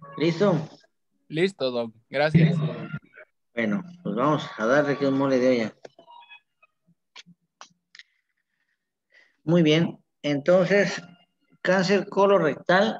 ¿Listo? Listo, Doc. Gracias. Bueno, pues vamos a darle que un mole de olla. Muy bien. Entonces, cáncer colorectal,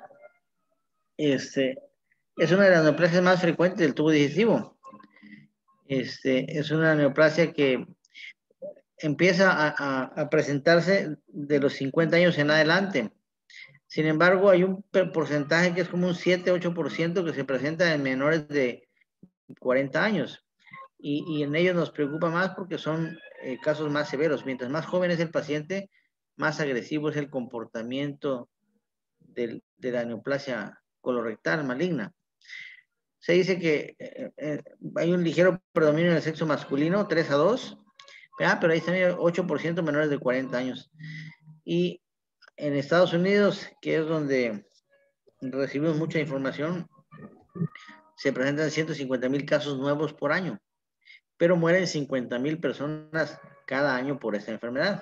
es una de las neoplasias más frecuentes del tubo digestivo. Es una neoplasia que empieza a presentarse de los 50 años en adelante. Sin embargo, hay un porcentaje que es como un 7-8% que se presenta en menores de 40 años. Y en ellos nos preocupa más porque son casos más severos. Mientras más joven es el paciente, más agresivo es el comportamiento de la neoplasia colorectal maligna. Se dice que hay un ligero predominio en el sexo masculino, 3-2, pero ahí están 8% menores de 40 años. Y en Estados Unidos, que es donde recibimos mucha información, se presentan 150,000 casos nuevos por año, pero mueren 50,000 personas cada año por esta enfermedad.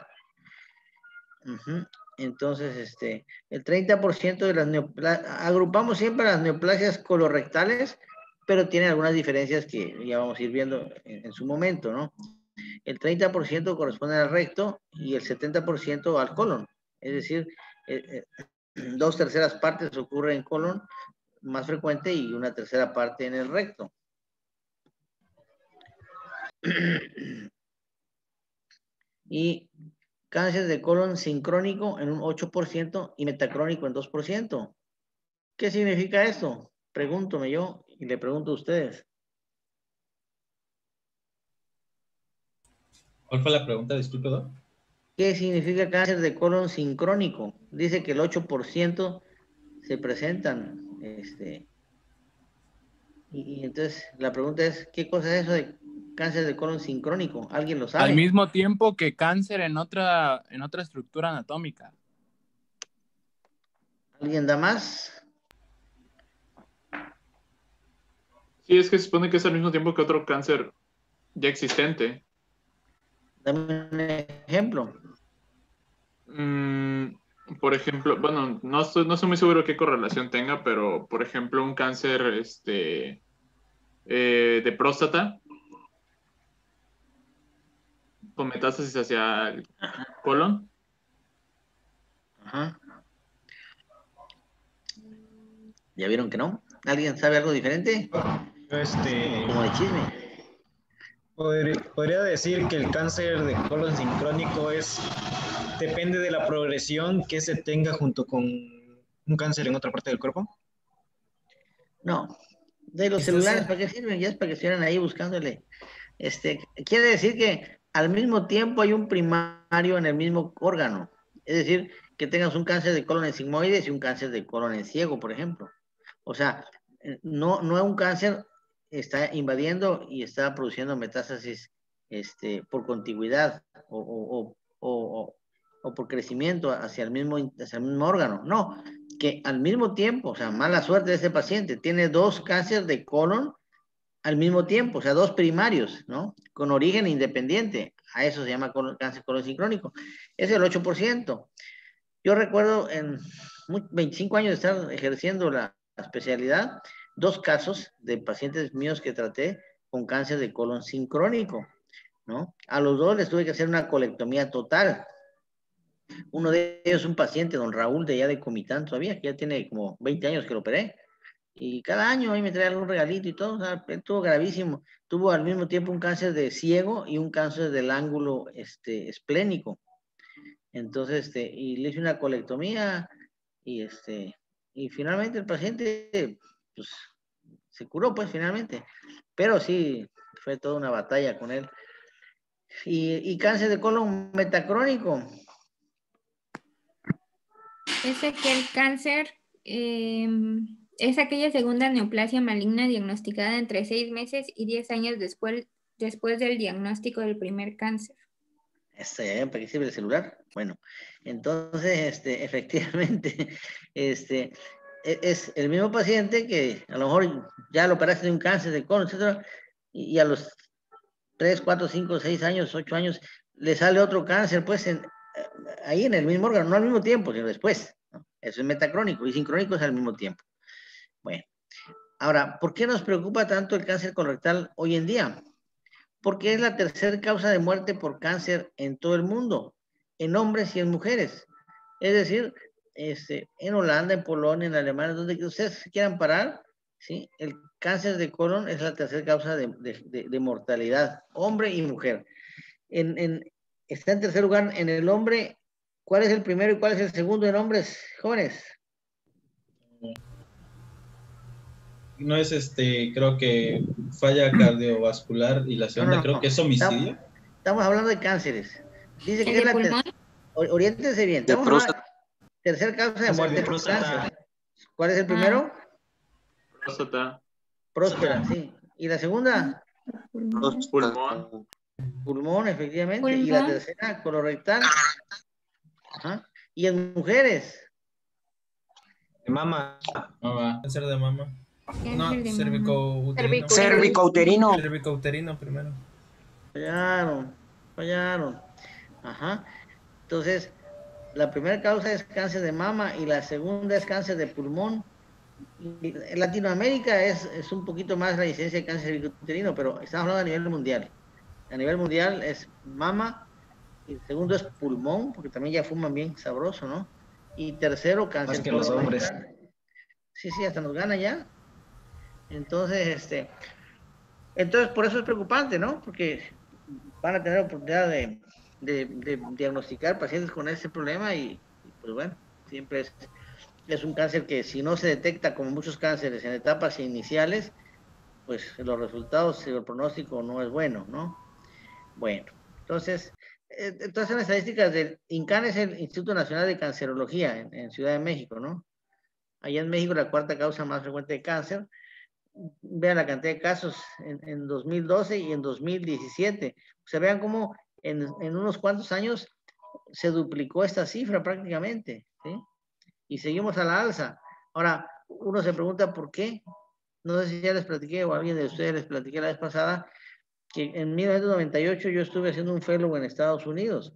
Entonces, el 30% de las neoplasias, agrupamos siempre las neoplasias colorectales, pero tiene algunas diferencias que ya vamos a ir viendo en su momento, ¿no? El 30% corresponde al recto y el 70% al colon. Es decir, 2/3 partes ocurre en colon, más frecuente, y 1/3 parte en el recto. Y cáncer de colon sincrónico en un 8% y metacrónico en 2%. ¿Qué significa esto? Pregúntome yo y le pregunto a ustedes. ¿Cuál fue la pregunta? Disculpe, ¿no? ¿Qué significa cáncer de colon sincrónico? Dice que el 8% se presentan. Y entonces la pregunta es, ¿qué cosa es eso de cáncer de colon sincrónico? ¿Alguien lo Al sabe? mismo tiempo que cáncer en otra estructura anatómica. ¿Alguien da más? Sí, es que se supone que es al mismo tiempo que otro cáncer ya existente. Dame un ejemplo. Por ejemplo, bueno, no estoy muy seguro qué correlación tenga, pero por ejemplo, un cáncer de próstata con metástasis hacia el colon. Ajá. ¿Ya vieron que no? ¿Alguien sabe algo diferente? Como de chisme. Podría decir que el cáncer de colon sincrónico depende de la progresión que se tenga junto con un cáncer en otra parte del cuerpo. No. De los celulares, ¿para qué sirven? Ya es para que estuvieran ahí buscándole. Quiere decir que al mismo tiempo hay un primario en el mismo órgano. Es decir, que tengas un cáncer de colon en sigmoides y un cáncer de colon en ciego, por ejemplo. O sea, no es un cáncer, está invadiendo y está produciendo metástasis por contigüidad o por crecimiento hacia el mismo órgano. No, que al mismo tiempo, o sea, mala suerte de ese paciente, tiene 2 cánceres de colon al mismo tiempo, o sea, 2 primarios, ¿no? Con origen independiente. A eso se llama cáncer colon sincrónico. Es el 8%. Yo recuerdo en 25 años de estar ejerciendo la especialidad, 2 casos de pacientes míos que traté con cáncer de colon sincrónico, ¿no? A los 2 les tuve que hacer una colectomía total. Uno de ellos, un paciente, don Raúl, de allá de Comitán todavía, que ya tiene como 20 años que lo operé. Y cada año ahí me trae algún regalito y todo, o sea, estuvo gravísimo. Tuvo al mismo tiempo un cáncer de ciego y un cáncer del ángulo esplénico. Entonces, y le hice una colectomía y y finalmente el paciente, pues, se curó, pues, finalmente. Pero sí, fue toda una batalla con él. Y cáncer de colon metacrónico. Es aquel cáncer, es aquella segunda neoplasia maligna diagnosticada entre 6 meses y 10 años después del diagnóstico del primer cáncer. ¿Para qué sirve el celular? Bueno, entonces, efectivamente, es el mismo paciente que a lo mejor ya lo operaste de un cáncer de colon, etcétera, y a los 3, 4, 5, 6 años, 8 años, le sale otro cáncer, pues, ahí en el mismo órgano, no al mismo tiempo, sino después, ¿no? Eso es metacrónico, y sincrónico es al mismo tiempo. Bueno, Ahora, ¿por qué nos preocupa tanto el cáncer colorectal hoy en día? Porque es la tercera causa de muerte por cáncer en todo el mundo, en hombres y en mujeres. Es decir, en Holanda, en Polonia, en Alemania, donde ustedes quieran parar, ¿sí? El cáncer de colon es la tercera causa de mortalidad, hombre y mujer. Está en tercer lugar en el hombre. ¿Cuál es el primero y cuál es el segundo en hombres jóvenes? No es creo que falla cardiovascular y la segunda creo que es homicidio. Estamos hablando de cánceres. Dice que ¿El es de la pulmón? Oriéntense bien. De Estamos hablando tercer causa de muerte por cáncer. ¿Cuál es el primero? Próstata. Próstata, sí. ¿Y la segunda? Pulmón. Pulmón, efectivamente. Pulmón. Y la tercera, colorectal. Ajá. ¿Y en mujeres? Mama. Cáncer de mama. No, Cáncer de cervicouterino. Cervicouterino. Cervicouterino primero. Fallaron. Ajá. Entonces, la primera causa es cáncer de mama y la segunda es cáncer de pulmón. En Latinoamérica es un poquito más la incidencia de cáncer cervicouterino, pero estamos hablando a nivel mundial. A nivel mundial es mama, y el segundo es pulmón, porque también ya fuman bien sabroso, ¿no? Y tercero, cáncer. Más que los hombres. Sí, hasta nos gana ya. Entonces, por eso es preocupante, ¿no? Porque van a tener oportunidad de diagnosticar pacientes con ese problema y pues bueno, siempre es un cáncer que si no se detecta como muchos cánceres en etapas iniciales, pues los resultados y el pronóstico no es bueno, ¿no? Bueno, entonces las estadísticas del INCAN es el Instituto Nacional de Cancerología en Ciudad de México, ¿no? Allá en México la cuarta causa más frecuente de cáncer. Vean la cantidad de casos en 2012 y en 2017. O sea, vean cómo en unos cuantos años se duplicó esta cifra prácticamente, ¿sí? Y seguimos a la alza. Ahora, uno se pregunta por qué. No sé si ya les platiqué o alguien de ustedes les platiqué la vez pasada que en 1998 yo estuve haciendo un fellow en Estados Unidos.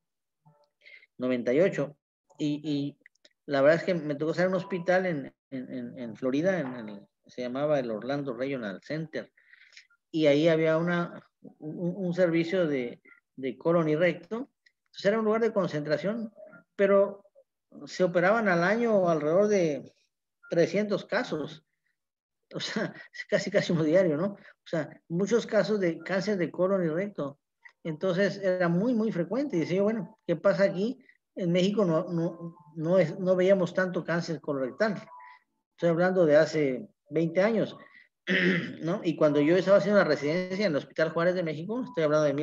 98. Y la verdad es que me tocó estar en un hospital en Florida, se llamaba el Orlando Regional Center. Y ahí había un servicio de colon y recto. Entonces era un lugar de concentración, pero se operaban al año alrededor de 300 casos. O sea, casi un diario, ¿no? O sea, muchos casos de cáncer de colon y recto. Entonces era muy frecuente. Y decía, bueno, ¿qué pasa aquí? En México no veíamos tanto cáncer colorectal. Estoy hablando de hace 20 años, ¿no? Y cuando yo estaba haciendo la residencia en el Hospital Juárez de México, estoy hablando de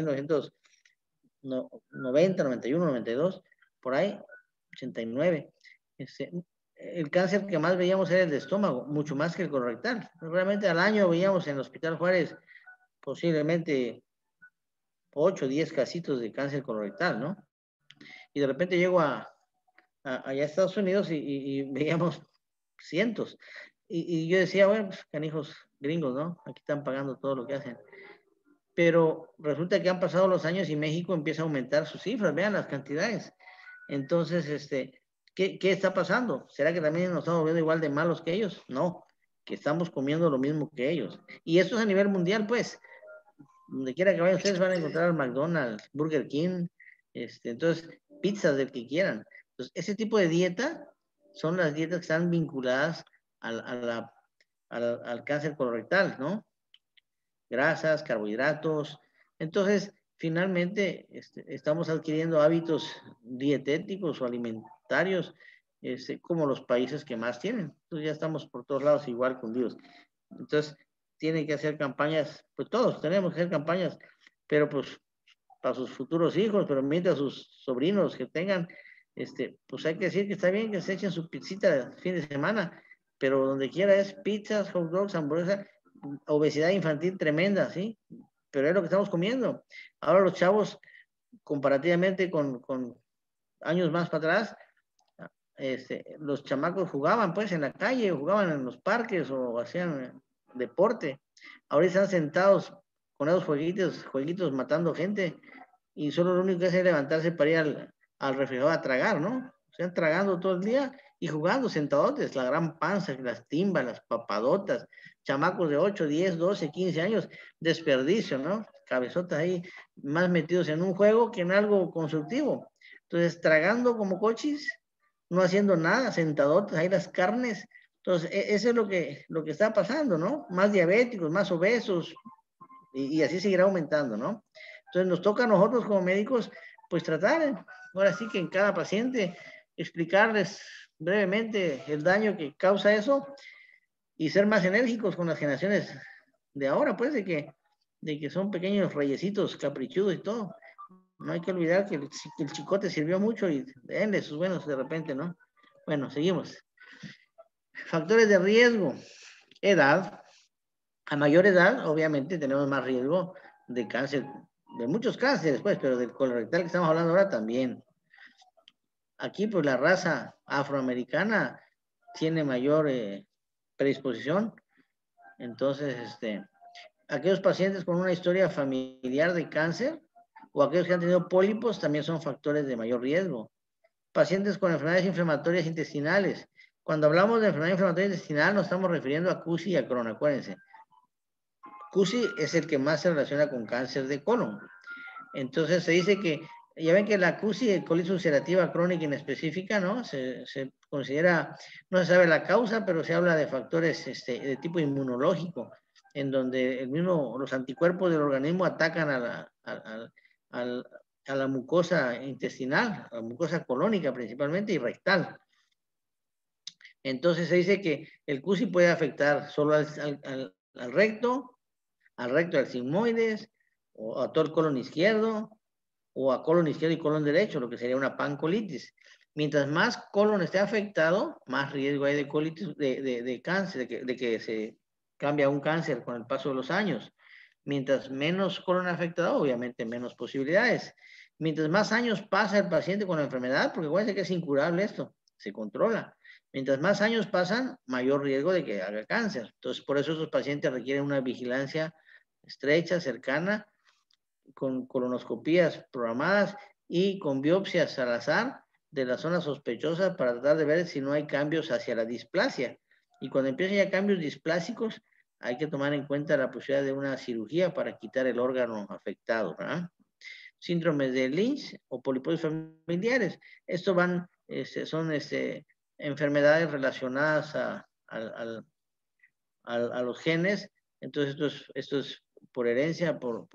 1990, 91, 92, por ahí, 89, el cáncer que más veíamos era el de estómago, mucho más que el colorectal. Realmente al año veíamos en el Hospital Juárez posiblemente 8 o 10 casitos de cáncer colorectal, ¿no? Y de repente llego allá a Estados Unidos y veíamos cientos. Y yo decía, bueno, pues canijos gringos, ¿no? Aquí están pagando todo lo que hacen. Pero resulta que han pasado los años y México empieza a aumentar sus cifras, vean las cantidades. Entonces, ¿qué está pasando? ¿Será que también nos estamos viendo igual de malos que ellos? No, que estamos comiendo lo mismo que ellos. Y esto es a nivel mundial, pues. Donde quiera que vayan ustedes van a encontrar McDonald's, Burger King, entonces, pizzas del que quieran. Entonces, ese tipo de dieta son las dietas que están vinculadas al cáncer colorectal, ¿no? Grasas, carbohidratos. Entonces, finalmente, estamos adquiriendo hábitos dietéticos o alimentarios, como los países que más tienen. Entonces, ya estamos por todos lados igual cundidos. Entonces, tienen que hacer campañas, pues todos tenemos que hacer campañas, pero pues para sus futuros hijos, pero mientras sus sobrinos que tengan, pues hay que decir que está bien que se echen su pizzita de fin de semana, pero donde quiera es pizzas, hot dogs, hamburguesas, obesidad infantil tremenda, ¿sí? Pero es lo que estamos comiendo. Ahora los chavos, comparativamente con años más para atrás, los chamacos jugaban pues en la calle, jugaban en los parques o hacían deporte. Ahora están sentados con esos jueguitos matando gente y solo lo único que hacen es levantarse para ir al refrigerador a tragar, ¿no? Están tragando todo el día y jugando sentadotes, la gran panza, las timbas, las papadotas, chamacos de 8, 10, 12, 15 años, desperdicio, ¿no? Cabezotas ahí, más metidos en un juego que en algo constructivo. Entonces, tragando como cochis, no haciendo nada, sentadotes, ahí las carnes. Entonces, eso es lo que está pasando, ¿no? Más diabéticos, más obesos, y así seguirá aumentando, ¿no? Entonces, nos toca a nosotros como médicos, pues tratar, ahora sí que en cada paciente, explicarles brevemente el daño que causa eso y ser más enérgicos con las generaciones de ahora, pues, de que son pequeños reyesitos caprichudos y todo. No hay que olvidar que el chicote sirvió mucho y denle sus buenos de repente, ¿no? Bueno, seguimos. Factores de riesgo. Edad. A mayor edad, obviamente, tenemos más riesgo de cáncer, de muchos cánceres, pues, pero del colorectal que estamos hablando ahora también. Aquí, pues, la raza afroamericana tiene mayor predisposición. Entonces, aquellos pacientes con una historia familiar de cáncer o aquellos que han tenido pólipos también son factores de mayor riesgo. Pacientes con enfermedades inflamatorias intestinales. Cuando hablamos de enfermedad inflamatoria intestinal nos estamos refiriendo a CUSI y a Crohn, acuérdense. CUSI es el que más se relaciona con cáncer de colon. Entonces se dice que, ya ven que la CUSI, colitis ulcerativa crónica inespecífica, ¿no? Se considera, no se sabe la causa, pero se habla de factores de tipo inmunológico, en donde los anticuerpos del organismo atacan a la mucosa intestinal, a la mucosa colónica principalmente y rectal. Entonces se dice que el CUSI puede afectar solo al recto del sigmoides, o a todo el colon izquierdo, o a colon izquierdo y colon derecho, lo que sería una pancolitis. Mientras más colon esté afectado, más riesgo hay de colitis, de cáncer, de que se cambia un cáncer con el paso de los años. Mientras menos colon afectado, obviamente menos posibilidades. Mientras más años pasa el paciente con la enfermedad, porque acuérdense que es incurable esto, se controla. Mientras más años pasan, mayor riesgo de que haga cáncer. Entonces, por eso esos pacientes requieren una vigilancia estrecha, cercana, con colonoscopías programadas y con biopsias al azar de las zonas sospechosas para tratar de ver si no hay cambios hacia la displasia. Y cuando empiezan ya cambios displásicos, hay que tomar en cuenta la posibilidad de una cirugía para quitar el órgano afectado, ¿verdad? Síndromes de Lynch o poliposis familiares. Estos son enfermedades relacionadas a los genes. Entonces, esto es por herencia, por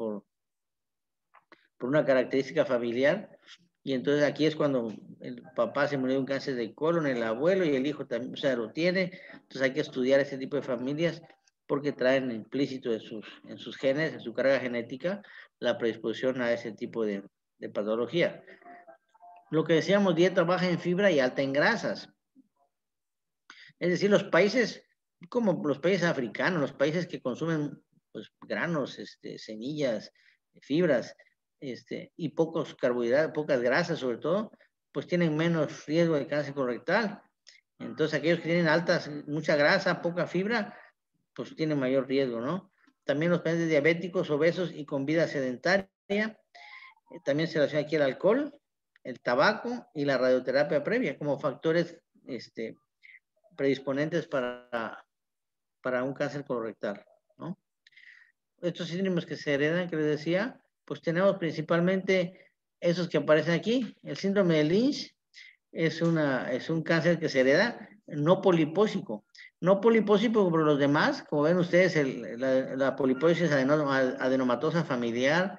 una característica familiar. Y entonces aquí es cuando el papá se murió de un cáncer de colon, el abuelo y el hijo también, o sea, lo tiene. Entonces hay que estudiar este tipo de familias porque traen implícito en sus genes, en su carga genética, la predisposición a ese tipo de patología. Lo que decíamos, dieta baja en fibra y alta en grasas. Es decir, los países, como los países africanos, los países que consumen pues, granos, semillas, fibras, y pocos carbohidratos, pocas grasas sobre todo, pues tienen menos riesgo de cáncer colorectal. Entonces, aquellos que tienen mucha grasa, poca fibra, pues tienen mayor riesgo, ¿no? También los pacientes diabéticos, obesos y con vida sedentaria. También se relaciona aquí el alcohol, el tabaco y la radioterapia previa como factores predisponentes para un cáncer colorectal, ¿no? Estos síndromes que se heredan, que les decía, pues tenemos principalmente esos que aparecen aquí. El síndrome de Lynch es un cáncer que se hereda no polipósico. No polipósico como los demás, como ven ustedes, la poliposis adenomatosa familiar,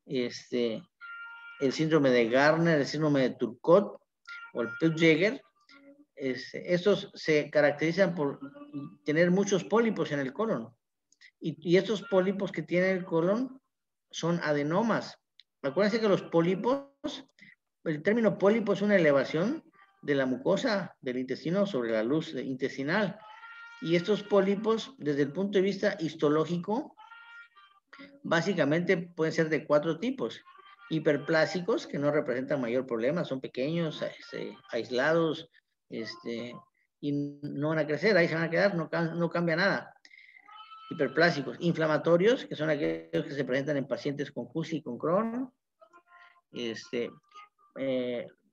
el síndrome de Garner, el síndrome de Turcot o el Peutz-Jeghers. Estos se caracterizan por tener muchos pólipos en el colon. Y estos pólipos que tiene el colon son adenomas. Acuérdense que los pólipos, el término pólipo es una elevación de la mucosa del intestino sobre la luz intestinal. Y estos pólipos, desde el punto de vista histológico, básicamente pueden ser de 4 tipos. Hiperplásicos, que no representan mayor problema, son pequeños, aislados, y no van a crecer, ahí se van a quedar, no cambia nada. Hiperplásicos. Inflamatorios, que son aquellos que se presentan en pacientes con CUSI y con Crohn.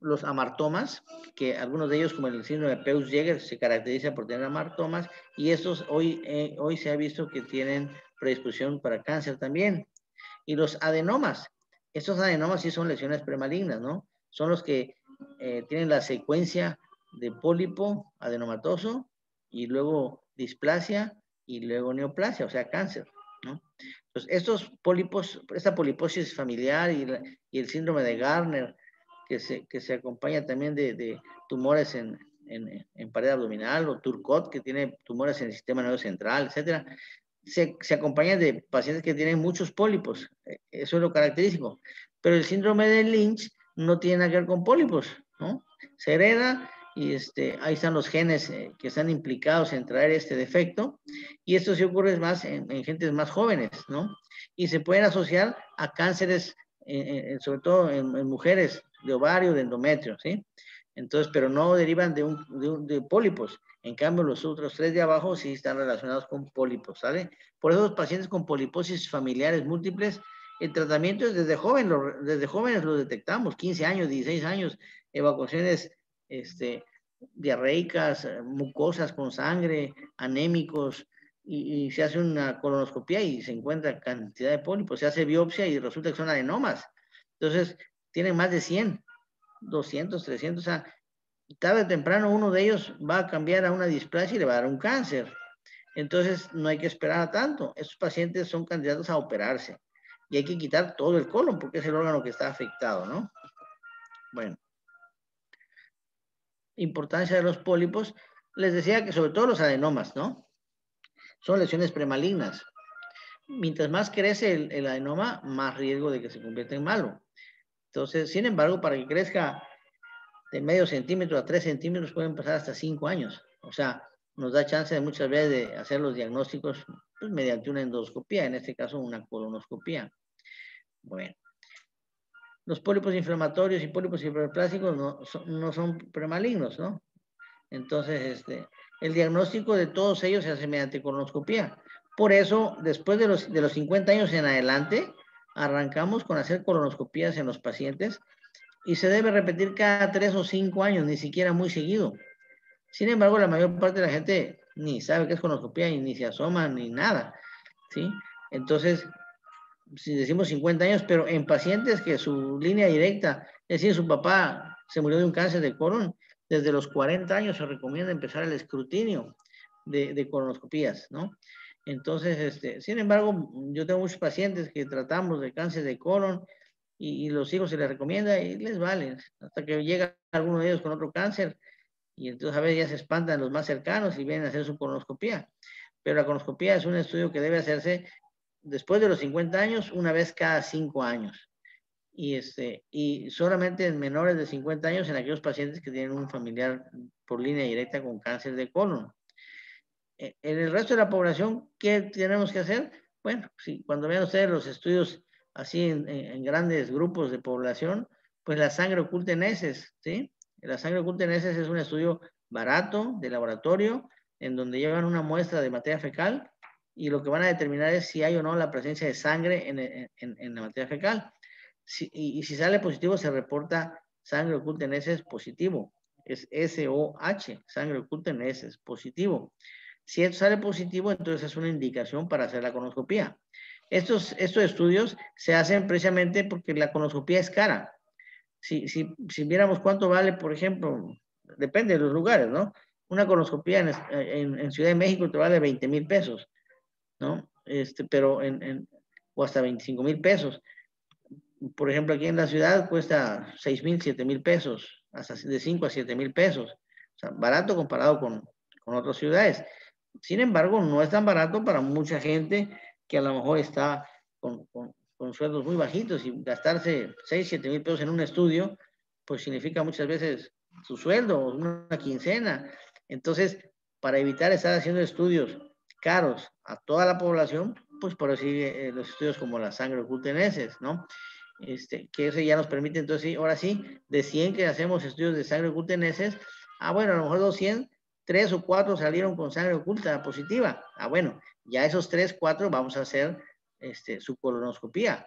los amartomas, que algunos de ellos, como el síndrome de Peutz-Jeghers, se caracteriza por tener amartomas, y estos hoy se ha visto que tienen predisposición para cáncer también. Y los adenomas, estos adenomas sí son lesiones premalignas, ¿no? Son los que tienen la secuencia de pólipo adenomatoso, y luego displasia, y luego neoplasia, o sea, cáncer, ¿no? Entonces, estos pólipos, esta poliposis familiar y el síndrome de Gardner, que se acompaña también de tumores en pared abdominal, o Turcot, que tiene tumores en el sistema nervioso central, etcétera, se acompaña de pacientes que tienen muchos pólipos. Eso es lo característico. Pero el síndrome de Lynch no tiene nada que ver con pólipos, ¿no? Se hereda, y ahí están los genes que están implicados en traer este defecto, y esto sí ocurre más en gentes más jóvenes, ¿no? Y se pueden asociar a cánceres, sobre todo en mujeres, de ovario, de endometrio, ¿sí? Entonces, pero no derivan de pólipos. En cambio, los otros 3 de abajo sí están relacionados con pólipos, ¿sale? Por eso los pacientes con poliposis familiares múltiples, el tratamiento es desde jóvenes lo detectamos, 15 años, 16 años, evacuaciones diarreicas, mucosas con sangre, anémicos, y se hace una colonoscopia y se encuentra cantidad de pólipos, se hace biopsia y resulta que son adenomas. Entonces, tienen más de 100, 200, 300, o sea, tarde o temprano uno de ellos va a cambiar a una displasia y le va a dar un cáncer. Entonces, no hay que esperar a tanto. Estos pacientes son candidatos a operarse, y hay que quitar todo el colon porque es el órgano que está afectado, ¿no? Bueno. Importancia de los pólipos, les decía que sobre todo los adenomas, ¿no? Son lesiones premalignas. Mientras más crece el adenoma, más riesgo de que se convierta en malo. Entonces, sin embargo, para que crezca de medio centímetro a 3 centímetros pueden pasar hasta 5 años. O sea, nos da chance de muchas veces de hacer los diagnósticos pues, mediante una endoscopía, en este caso una colonoscopía. Bueno. Los pólipos inflamatorios y pólipos hiperplásticos no son premalignos, ¿no? Entonces, el diagnóstico de todos ellos se hace mediante colonoscopía. Por eso, después de los 50 años en adelante, arrancamos con hacer colonoscopías en los pacientes, y se debe repetir cada 3 o 5 años, ni siquiera muy seguido. Sin embargo, la mayor parte de la gente ni sabe qué es colonoscopía, y ni se asoma, ni nada, ¿sí? Entonces, si decimos 50 años, pero en pacientes que su línea directa, es decir, su papá se murió de un cáncer de colon, desde los 40 años se recomienda empezar el escrutinio de colonoscopías, ¿no? Entonces, sin embargo, yo tengo muchos pacientes que tratamos de cáncer de colon, y los hijos se les recomienda y les vale, hasta que llega alguno de ellos con otro cáncer, y entonces a veces ya se espantan los más cercanos y vienen a hacer su colonoscopía. Pero la colonoscopía es un estudio que debe hacerse después de los 50 años, una vez cada 5 años. Y solamente en menores de 50 años, en aquellos pacientes que tienen un familiar por línea directa con cáncer de colon. En el resto de la población, ¿qué tenemos que hacer? Bueno, sí, cuando vean ustedes los estudios así en grandes grupos de población, pues la sangre oculta en heces, ¿sí? La sangre oculta en heces es un estudio barato de laboratorio, en donde llevan una muestra de materia fecal, y lo que van a determinar es si hay o no la presencia de sangre en la materia fecal. Y si sale positivo, se reporta sangre oculta en heces positivo. Es SOH, sangre oculta en heces positivo. Si esto sale positivo, entonces es una indicación para hacer la colonoscopía. Estos estudios se hacen precisamente porque la colonoscopía es cara. Si viéramos cuánto vale, por ejemplo, depende de los lugares, ¿no? Una colonoscopía en Ciudad de México te vale 20,000 pesos, ¿no? Pero o hasta 25,000 pesos. Por ejemplo, aquí en la ciudad cuesta 6,000, 7,000 pesos, hasta de 5 a 7,000 pesos. O sea, barato comparado con otras ciudades. Sin embargo, no es tan barato para mucha gente que a lo mejor está con sueldos muy bajitos, y gastarse 6, 7,000 pesos en un estudio, pues significa muchas veces su sueldo, una quincena. Entonces, para evitar estar haciendo estudios caros a toda la población, pues por así los estudios como la sangre oculta en heces, ¿no? Que eso ya nos permite, entonces, sí, ahora sí, de 100 que hacemos estudios de sangre oculta en heces, bueno, a lo mejor 200, 3 o 4 salieron con sangre oculta positiva. Bueno, ya esos 3, 4 vamos a hacer su colonoscopía.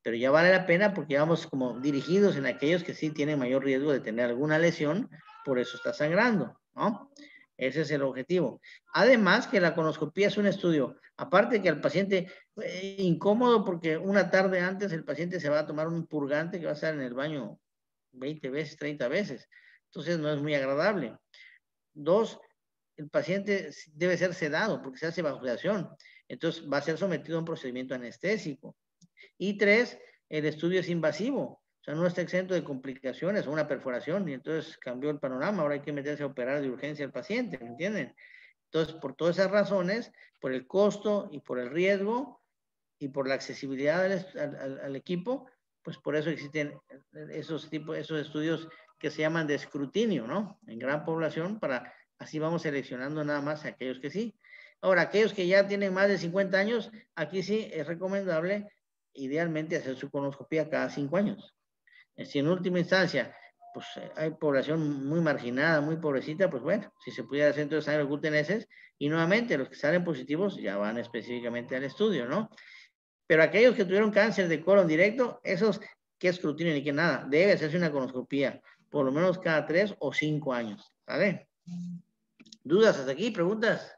pero ya vale la pena porque ya vamos como dirigidos en aquellos que sí tienen mayor riesgo de tener alguna lesión, por eso está sangrando, ¿no? Ese es el objetivo. Además que la colonoscopía es un estudio, aparte que al paciente incómodo porque una tarde antes el paciente se va a tomar un purgante que va a estar en el baño 20 veces, 30 veces. Entonces no es muy agradable. 2, el paciente debe ser sedado porque se hace bajo sedación. Entonces va a ser sometido a un procedimiento anestésico. Y 3, el estudio es invasivo. O sea, no está exento de complicaciones o una perforación y entonces cambió el panorama. Ahora hay que meterse a operar de urgencia al paciente, ¿me entienden? Entonces, por todas esas razones, por el costo y por el riesgo y por la accesibilidad al equipo, pues por eso existen esos estudios que se llaman de escrutinio, ¿no? En gran población, para así vamos seleccionando nada más a aquellos que sí. Ahora, aquellos que ya tienen más de 50 años, aquí sí es recomendable idealmente hacer su colonoscopia cada 5 años. Si en última instancia, pues hay población muy marginada, muy pobrecita, pues bueno, si se pudiera hacer entonces sangre oculta en heces, y nuevamente los que salen positivos ya van específicamente al estudio, ¿no? Pero aquellos que tuvieron cáncer de colon directo, esos que escrutinio ni que nada, debe hacerse una colonoscopia, por lo menos cada 3 o 5 años, ¿vale? ¿Dudas hasta aquí? ¿Preguntas?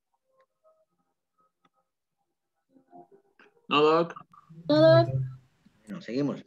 No, Doc. Bueno, seguimos.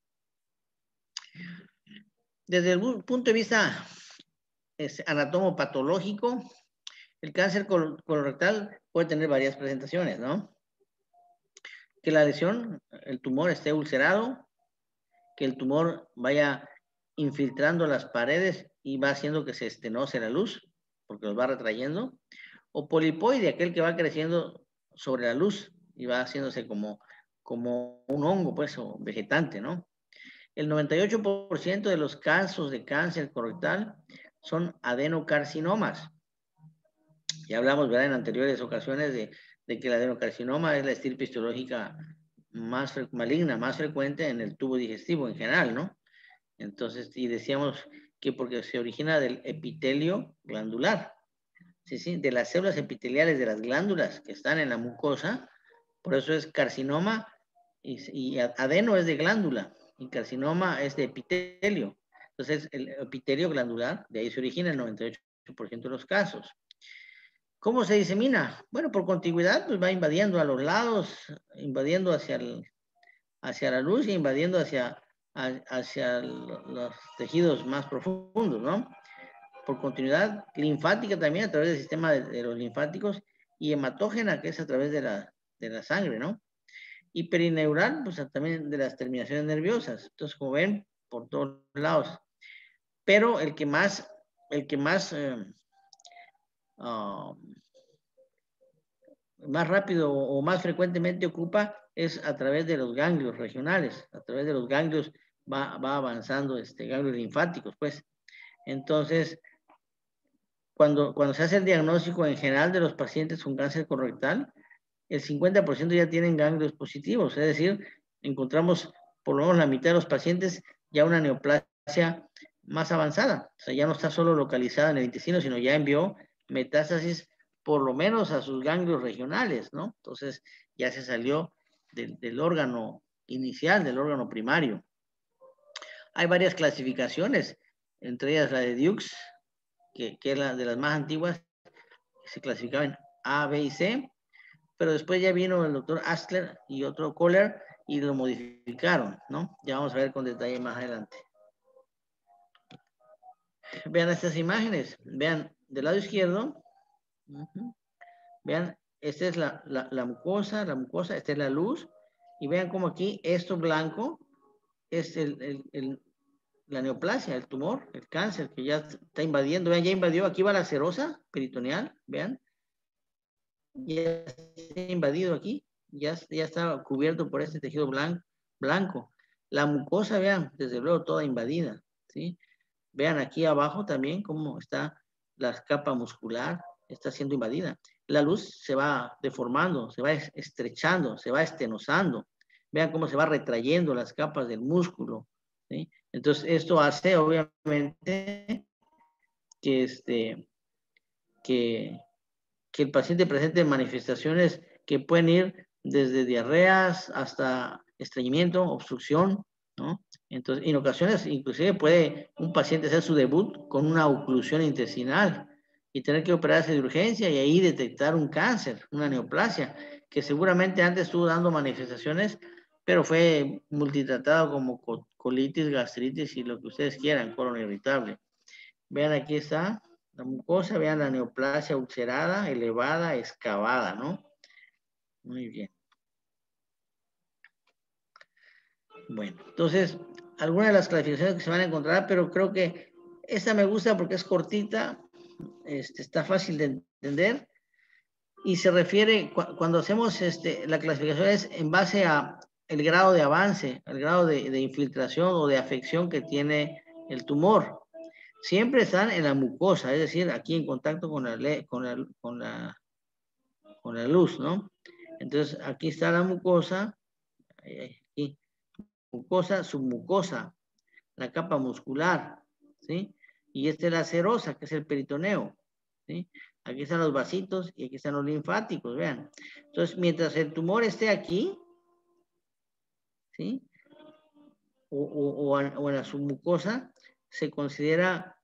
Desde el punto de vista anatomopatológico, el cáncer colorectal puede tener varias presentaciones, ¿no? Que la lesión, el tumor esté ulcerado, que el tumor vaya infiltrando las paredes y va haciendo que se estenose la luz, porque los va retrayendo, o polipoide, aquel que va creciendo sobre la luz y va haciéndose como un hongo, pues, o vegetante, ¿no? El 98% de los casos de cáncer colorectal son adenocarcinomas. Ya hablamos, ¿verdad?, en anteriores ocasiones de que el adenocarcinoma es la estirpe histológica más maligna, más frecuente en el tubo digestivo en general, ¿no? Entonces, y decíamos que porque se origina del epitelio glandular, ¿sí? De las células epiteliales de las glándulas que están en la mucosa, por eso es carcinoma, y adeno es de glándula, y carcinoma es de epitelio. Entonces, el epitelio glandular, de ahí se origina el 98% de los casos. ¿Cómo se disemina? Bueno, por contigüidad, pues va invadiendo a los lados, invadiendo hacia la luz y invadiendo hacia los tejidos más profundos, ¿no? Por continuidad linfática también a través del sistema de los linfáticos y hematógena, que es a través de la sangre, ¿no? Y perineural, pues también de las terminaciones nerviosas. Entonces, como ven, por todos lados. Pero el que más rápido o más frecuentemente ocupa es a través de los ganglios regionales. A través de los ganglios va avanzando, ganglios linfáticos, pues. Entonces, cuando se hace el diagnóstico en general de los pacientes con cáncer colorectal, el 50% ya tienen ganglios positivos, es decir, encontramos por lo menos la mitad de los pacientes ya una neoplasia más avanzada, o sea, ya no está solo localizada en el intestino, sino ya envió metástasis por lo menos a sus ganglios regionales, ¿no? Entonces ya se salió del órgano inicial, del órgano primario. Hay varias clasificaciones, entre ellas la de Dukes, que es la de las más antiguas, que se clasificaba en A, B y C, pero después ya vino el doctor Astler y otro Kohler y lo modificaron, ¿no? Ya vamos a ver con detalle más adelante. Vean estas imágenes, vean del lado izquierdo, vean, esta es la mucosa, esta es la luz, y vean cómo aquí esto blanco es la neoplasia, el tumor, el cáncer que ya está invadiendo, vean, ya invadió, aquí va la serosa peritoneal, vean, ya está invadido aquí, ya está cubierto por este tejido blanco. La mucosa, vean, desde luego toda invadida, ¿sí? Vean aquí abajo también cómo está la capa muscular, está siendo invadida. La luz se va deformando, se va estrechando, se va estenosando. Vean cómo se va retrayendo las capas del músculo, ¿sí? Entonces, esto hace, obviamente, que el paciente presente manifestaciones que pueden ir desde diarreas hasta estreñimiento, obstrucción, ¿no? Entonces, en ocasiones, inclusive puede un paciente hacer su debut con una oclusión intestinal y tener que operarse de urgencia y ahí detectar un cáncer, una neoplasia, que seguramente antes estuvo dando manifestaciones, pero fue multitratado como colitis, gastritis y lo que ustedes quieran, colon irritable. Vean, aquí está la mucosa, vean la neoplasia ulcerada, elevada, excavada, ¿no? Muy bien. Bueno, entonces, algunas de las clasificaciones que se van a encontrar, pero creo que esta me gusta porque es cortita, está fácil de entender y se refiere, cuando hacemos la clasificación es en base a el grado de avance, el grado de infiltración o de afección que tiene el tumor. Siempre están en la mucosa, es decir, aquí en contacto con la luz, ¿no? Entonces, aquí está la mucosa, aquí, mucosa, submucosa, la capa muscular, ¿sí? Y esta es la serosa, que es el peritoneo, ¿sí? Aquí están los vasitos y aquí están los linfáticos, vean. Entonces, mientras el tumor esté aquí, ¿sí? O en la submucosa, se considera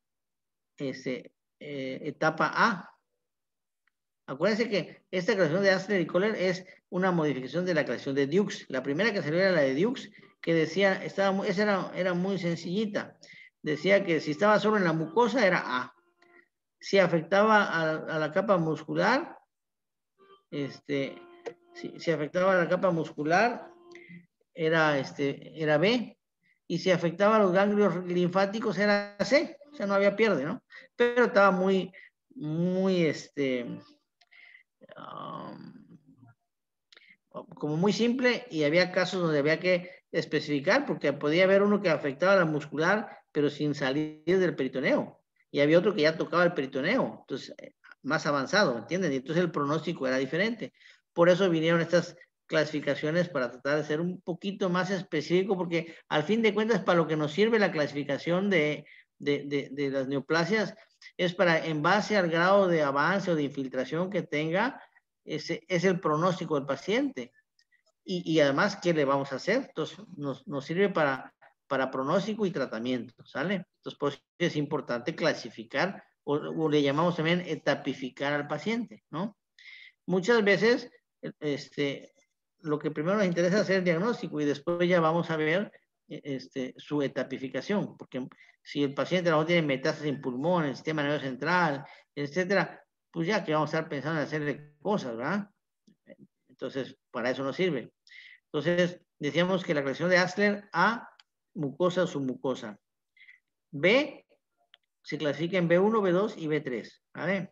etapa A. Acuérdense que esta creación de Astler y Kohler es una modificación de la creación de Dukes. La primera que salió era la de Dukes, que decía, esa era muy sencillita. Decía que si estaba solo en la mucosa era A. Si afectaba a la capa muscular, si afectaba a la capa muscular, era B. Y si afectaba a los ganglios linfáticos, era C. O sea, no había pierde, ¿no? Pero estaba muy, como muy simple y había casos donde había que especificar porque podía haber uno que afectaba a la muscular pero sin salir del peritoneo y había otro que ya tocaba el peritoneo, entonces más avanzado, ¿entienden? Y entonces el pronóstico era diferente. Por eso vinieron estas clasificaciones para tratar de ser un poquito más específico porque al fin de cuentas para lo que nos sirve la clasificación de las neoplasias es para, en base al grado de avance o de infiltración que tenga, ese es el pronóstico del paciente. Y además, ¿qué le vamos a hacer? Entonces, nos sirve para pronóstico y tratamiento, ¿sale? Entonces, por eso es importante clasificar o le llamamos también etapificar al paciente, ¿no? Muchas veces, lo que primero nos interesa es hacer el diagnóstico y después ya vamos a ver su etapificación, porque si el paciente a lo mejor tiene metástasis en pulmón, en el sistema nervioso central, etcétera, pues ya que vamos a estar pensando en hacerle cosas, ¿verdad? Entonces, para eso nos sirve. Entonces, decíamos que la creación de Astler, A, mucosa, submucosa. B, se clasifica en B1, B2 y B3, ¿vale?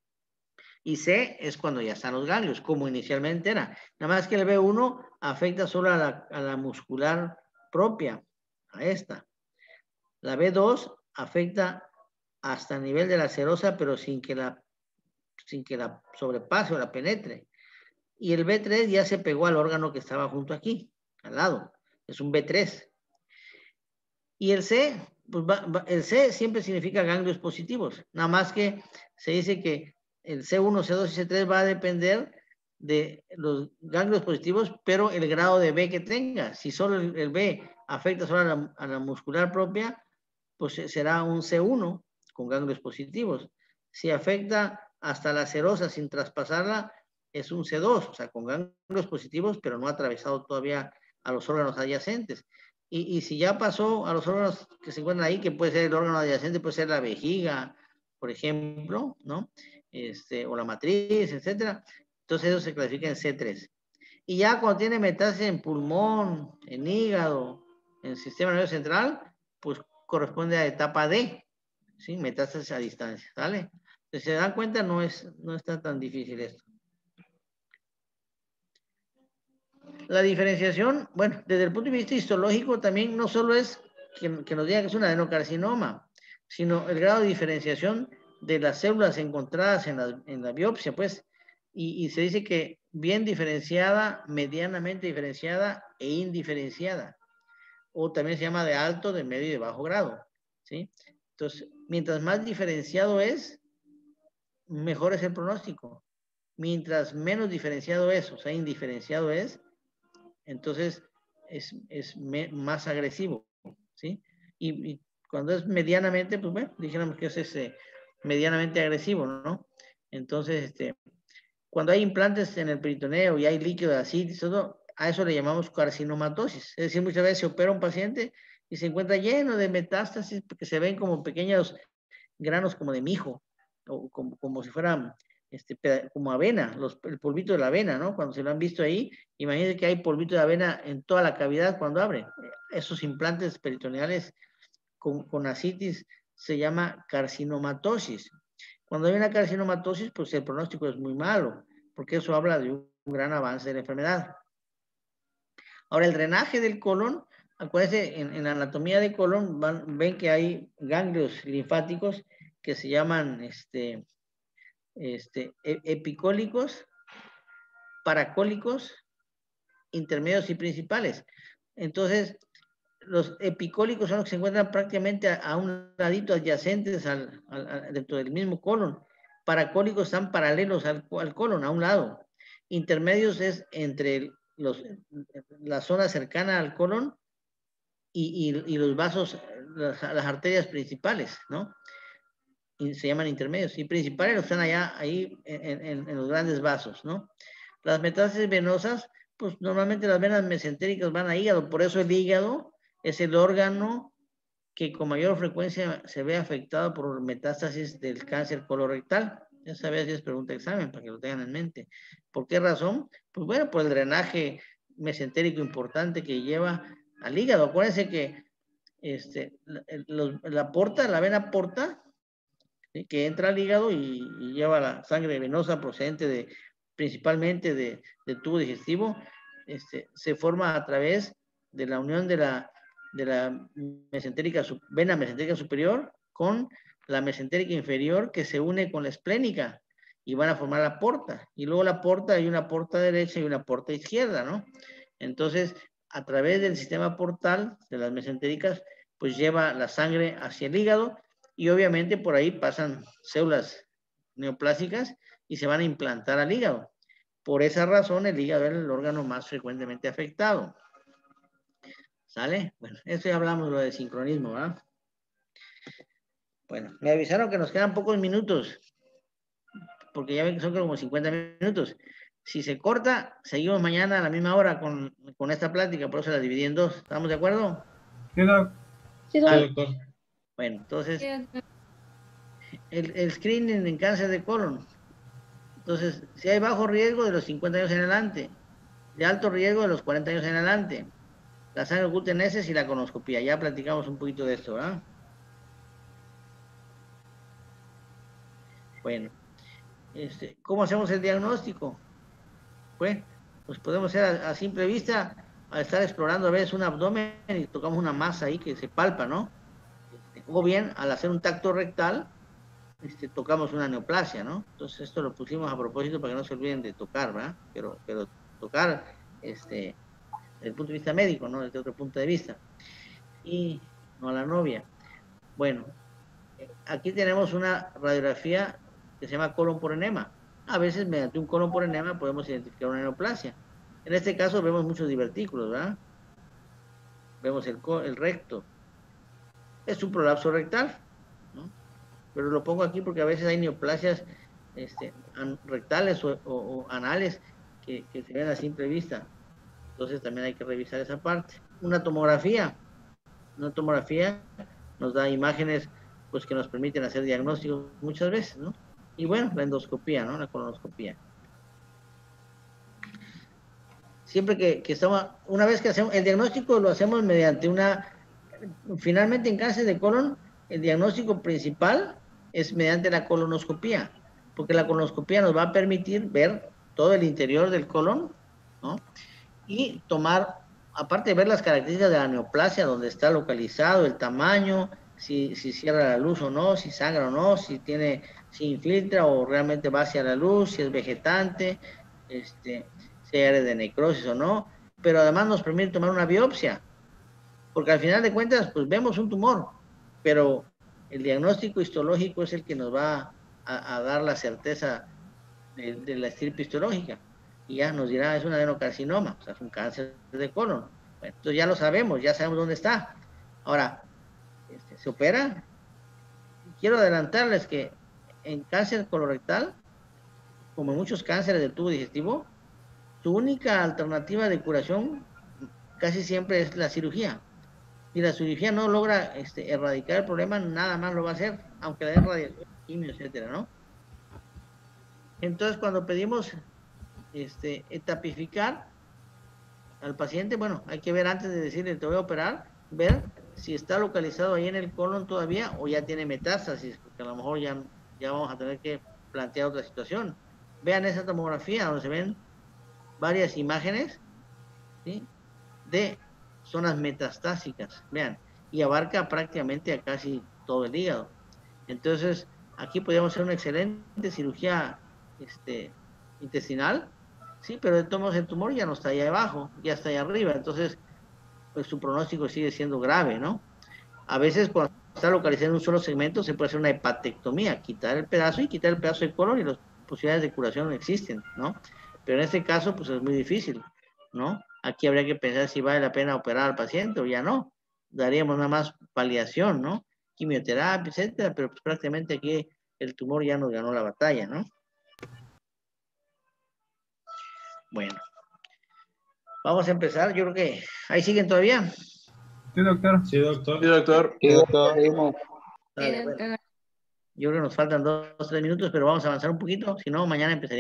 Y C es cuando ya están los ganglios, como inicialmente era. Nada más que el B1 afecta solo a la muscular propia, a esta. La B2 afecta hasta el nivel de la serosa, pero sin que la sobrepase o la penetre. Y el B3 ya se pegó al órgano que estaba junto aquí, al lado. Es un B3. Y el C, pues el C siempre significa ganglios positivos. Nada más que se dice que el C1, C2 y C3 va a depender de los ganglios positivos, pero el grado de B que tenga. Si solo el B afecta solo a la muscular propia, pues será un C1 con ganglios positivos. Si afecta hasta la serosa sin traspasarla, es un C2, o sea, con ganglios positivos, pero no ha atravesado todavía a los órganos adyacentes. Y si ya pasó a los órganos que se encuentran ahí, que puede ser el órgano adyacente, puede ser la vejiga, por ejemplo, ¿no? O la matriz, etcétera. Entonces eso se clasifica en C3. Y ya cuando tiene metástasis en pulmón, en hígado, en el sistema nervioso central, pues corresponde a etapa D, ¿sí? Metástasis a distancia, ¿vale? Si se dan cuenta, no está tan difícil esto. La diferenciación, bueno, desde el punto de vista histológico también no solo es que nos diga que es un adenocarcinoma, sino el grado de diferenciación de las células encontradas en la biopsia, pues, y se dice que bien diferenciada, medianamente diferenciada e indiferenciada, o también se llama de alto, de medio y de bajo grado, ¿sí? Entonces, mientras más diferenciado es, mejor es el pronóstico. Mientras menos diferenciado es, o sea, indiferenciado es, entonces más agresivo, ¿sí? Y cuando es medianamente, pues bueno, dijéramos que es medianamente agresivo, ¿no? Entonces, cuando hay implantes en el peritoneo y hay líquido de ascitis, todo, a eso le llamamos carcinomatosis. Es decir, muchas veces se opera un paciente y se encuentra lleno de metástasis porque se ven como pequeños granos como de mijo, o como si fueran como avena, el polvito de la avena, ¿no? Cuando se lo han visto ahí, imagínense que hay polvito de avena en toda la cavidad cuando abre. Esos implantes peritoneales con ascitis se llama carcinomatosis. Cuando hay una carcinomatosis, pues el pronóstico es muy malo, porque eso habla de un gran avance de la enfermedad. Ahora, el drenaje del colon, acuérdense, en la anatomía de colon ven que hay ganglios linfáticos que se llaman epicólicos, paracólicos, intermedios y principales. Entonces, los epicólicos son los que se encuentran prácticamente a un ladito adyacentes dentro del mismo colon. Paracólicos están paralelos al colon, a un lado. Intermedios es entre la zona cercana al colon y los vasos, las arterias principales, ¿no? Y se llaman intermedios. Y principales están ahí en los grandes vasos, ¿no? Las metástasis venosas, pues normalmente las venas mesentéricas van a hígado, por eso el hígado es el órgano que con mayor frecuencia se ve afectado por metástasis del cáncer colorectal. Ya sabes, si es pregunta de examen, para que lo tengan en mente. ¿Por qué razón? Pues bueno, por el drenaje mesentérico importante que lleva al hígado. Acuérdense que la vena porta, ¿sí?, que entra al hígado y lleva la sangre venosa procedente principalmente de tubo digestivo, se forma a través de la unión de la vena mesentérica superior con la mesentérica inferior, que se une con la esplénica y van a formar la porta. Y luego la porta, hay una porta derecha y una porta izquierda, ¿no? Entonces, a través del sistema portal de las mesentéricas, pues lleva la sangre hacia el hígado y obviamente por ahí pasan células neoplásicas y se van a implantar al hígado. Por esa razón, el hígado es el órgano más frecuentemente afectado. ¿Sale? Bueno, eso ya hablamos lo de sincronismo, ¿verdad? Bueno, me avisaron que nos quedan pocos minutos, porque ya ven que son como 50 minutos. Si se corta, seguimos mañana a la misma hora con esta plática, por eso la dividí en dos. ¿Estamos de acuerdo? Sí, doc. Sí, doctor. Bueno, entonces, el screening en cáncer de colon. Entonces, si hay bajo riesgo de los 50 años en adelante, de alto riesgo de los 40 años en adelante, la sangre oculta en heces y la colonoscopía. Ya platicamos un poquito de esto, ¿verdad? Bueno, ¿cómo hacemos el diagnóstico? Bueno, pues podemos hacer a simple vista, al estar explorando a veces un abdomen y tocamos una masa ahí que se palpa, ¿no? O bien, al hacer un tacto rectal, tocamos una neoplasia, ¿no? Entonces esto lo pusimos a propósito para que no se olviden de tocar, ¿verdad? Pero tocar, desde el punto de vista médico, ¿no? Desde otro punto de vista. Y no a la novia. Bueno, aquí tenemos una radiografía que se llama colon por enema. A veces mediante un colon por enema podemos identificar una neoplasia. En este caso vemos muchos divertículos, ¿verdad? Vemos el recto. Es un prolapso rectal, ¿no? Pero lo pongo aquí porque a veces hay neoplasias rectales o anales que se ven a simple vista. Entonces también hay que revisar esa parte. Una tomografía nos da imágenes pues que nos permiten hacer diagnósticos muchas veces, ¿no? Y bueno, la endoscopía, ¿no? La colonoscopía. Siempre que estamos, una vez que hacemos, el diagnóstico lo hacemos mediante finalmente en cáncer de colon, el diagnóstico principal es mediante la colonoscopía, porque la colonoscopía nos va a permitir ver todo el interior del colon, ¿no? Y tomar, aparte de ver las características de la neoplasia, donde está localizado, el tamaño, si cierra la luz o no, si sangra o no, si infiltra o realmente va hacia la luz, si es vegetante, si hay área de necrosis o no, pero además nos permite tomar una biopsia, porque al final de cuentas, pues vemos un tumor, pero el diagnóstico histológico es el que nos va a dar la certeza de la estirpe histológica, y ya nos dirá, es un adenocarcinoma, o sea, es un cáncer de colon. Bueno, entonces ya lo sabemos, ya sabemos dónde está. Ahora, ¿se opera? Quiero adelantarles que en cáncer colorectal, como en muchos cánceres del tubo digestivo, su única alternativa de curación casi siempre es la cirugía. Si la cirugía no logra erradicar el problema, nada más lo va a hacer, aunque le den radiación, quimio, etcétera, ¿no? Entonces, cuando pedimos etapificar al paciente, bueno, hay que ver antes de decirle te voy a operar, ver si está localizado ahí en el colon todavía o ya tiene metástasis, porque a lo mejor ya vamos a tener que plantear otra situación. Vean esa tomografía donde se ven varias imágenes, ¿sí?, de zonas metastásicas, vean, y abarca prácticamente a casi todo el hígado. Entonces, aquí podríamos hacer una excelente cirugía intestinal, sí, pero de todos modos el tumor ya no está ahí abajo, ya está ahí arriba, entonces pues su pronóstico sigue siendo grave, ¿no? A veces cuando está localizado en un solo segmento se puede hacer una hepatectomía, quitar el pedazo de colon y las posibilidades de curación no existen, ¿no? Pero en este caso pues es muy difícil, ¿no? Aquí habría que pensar si vale la pena operar al paciente o ya no. Daríamos nada más paliación, ¿no? Quimioterapia, etcétera, pero pues prácticamente aquí el tumor ya nos ganó la batalla, ¿no? Bueno, vamos a empezar. Yo creo que ahí siguen todavía. Sí, doctor. Sí, doctor. Sí, doctor. Sí, doctor. Seguimos. Dale, bueno. Yo creo que nos faltan 2 o 3 minutos, pero vamos a avanzar un poquito, si no, mañana empezaría.